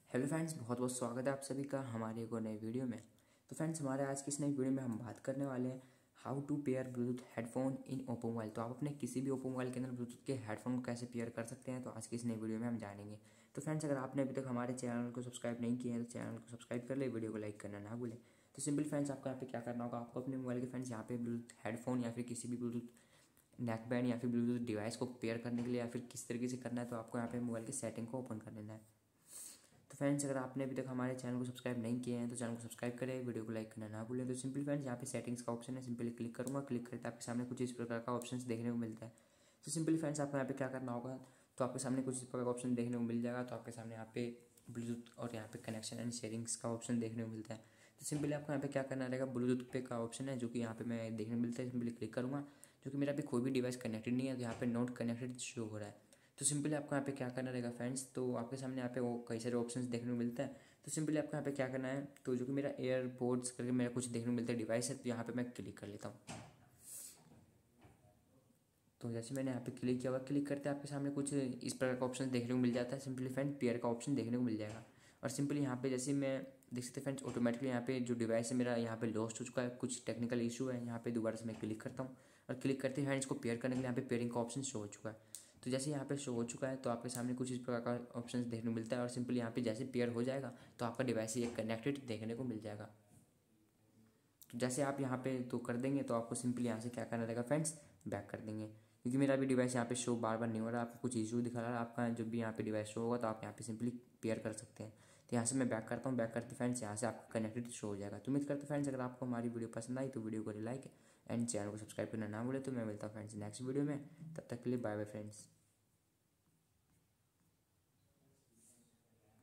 Hello friends, बहुत बहुत स्वागत है आप सभी का हमारे एक और नए वीडियो में। तो फ्रेंड्स, हमारे आज की इस नई वीडियो में हम बात करने वाले हैं how to pair Bluetooth headphone in Oppo mobile. तो आप अपने किसी भी ओप्पो मोबाइल के अंदर ब्लूटूथ के हेडफोन को कैसे पेयर कर सकते हैं, तो आज की इस नई वीडियो में हम जानेंगे। तो फ्रेंड्स, अगर आपने अभी तक हमारे चैनल को सब्सक्राइब नहीं किया है तो चैनल को सब्सक्राइब कर ले, वीडियो को लाइक करना ना भूलें। तो सिंपल फ्रेंड्स, आपको यहाँ पे क्या करना होगा, आपको अपने मोबाइल के फ्रेंड्स यहाँ पे ब्लूटूथ हेडफोन या फिर किसी भी ब्लूटूथ नेक बैंड या फिर ब्लूटूथ डिवाइस को पेयर करने के लिए या फिर किस तरीके से करना है, तो आपको यहाँ पे मोबाइल की सेटिंग को ओपन कर लेना है। तो फ्रेंड्स, अगर आपने अभी तक हमारे चैनल को सब्सक्राइब नहीं किए हैं तो चैनल को सब्सक्राइब करें, वीडियो को लाइक करना ना भूलें। तो सिंपल फ्रेंड्स, यहाँ पे सेटिंग्स का ऑप्शन है, सिंपली क्लिक करूँगा। क्लिक करते आपके सामने कुछ इस प्रकार का ऑप्शन देखने को मिलता है। तो सिंपली फ्रेंड्स, आपको यहाँ पे क्या करना होगा, तो आपके सामने कुछ इस प्रकार का ऑप्शन देखने को मिल जाएगा। तो आपके सामने यहाँ पे ब्लूटूथ और यहाँ पे कनेक्शन एंड शेयरिंग्स का ऑप्शन देखने को मिलता है। तो सिंपली आपको यहाँ पे क्या करना रहेगा, ब्लूटूथ पे का ऑप्शन है जो कि यहाँ पे मैं देखने को मिलता है, सिंपली क्लिक करूँगा। जो कि मेरा अभी कोई भी डिवाइस कनेक्टेड नहीं है, तो यहाँ पे नॉट कनेक्टेड शो हो रहा है। तो सिंपली आपको यहाँ पे क्या करना रहेगा फ्रेंड्स, तो आपके सामने यहाँ पे वो कई सारे ऑप्शंस देखने को मिलता है। तो सिंपली आपको यहाँ पे क्या करना है, तो जो कि मेरा एयरपोर्ट्स करके मेरा कुछ देखने को मिलता है डिवाइस है, तो यहाँ पे मैं क्लिक कर लेता हूँ। तो जैसे मैंने यहाँ पे क्लिक किया हुआ, क्लिक करते आपके सामने कुछ इस प्रकार का ऑप्शन देखने को मिल जाता है। सिंपली फ्रेंड पेयर का ऑप्शन देखने को मिल जाएगा। और सिंपली यहाँ पे जैसे मैं देख सकते फ्रेंड्स, ऑटोमेटिकली यहाँ पे जो डिवाइस है मेरा यहाँ पे लॉस्ट हो चुका है, कुछ टेक्निकल इशू है। यहाँ पे दोबारा से मैं क्लिक करता हूँ और क्लिक करते हैं इसको पेयर करने के लिए यहाँ पे पेयरिंग का ऑप्शन शो हो चुका है। तो जैसे यहाँ पे शो हो चुका है तो आपके सामने कुछ इस प्रकार का ऑप्शन देखने को मिलता है। और सिंपली यहाँ पे जैसे पेयर हो जाएगा तो आपका डिवाइस ये कनेक्टेड देखने को मिल जाएगा। तो जैसे आप यहाँ पे तो कर देंगे तो आपको सिंपली यहाँ से क्या करना रहेगा फ्रेंड्स, बैक कर देंगे। क्योंकि मेरा भी डिवाइस यहाँ पे शो बार बार नहीं हो रहा, आपको कुछ इशू दिखा रहा है। आपका जब भी यहाँ पे डिवाइस शो होगा तो आप यहाँ पे सिंपली पेयर कर सकते हैं। तो यहाँ से मैं बैक करता हूँ, बैक करते फ्रेंड्स यहाँ से आपका कनेक्टेड शो हो जाएगा। तो उम्मीद करते फ्रेंड्स, अगर आपको हमारी वीडियो पसंद आई तो वीडियो को लाइक एंड चैनल को सब्सक्राइब करना ना भूले। तो मैं मिलता हूँ फ्रेंड्स नेक्स्ट वीडियो में, तब तक के लिए बाय बाय फ्रेंड्स।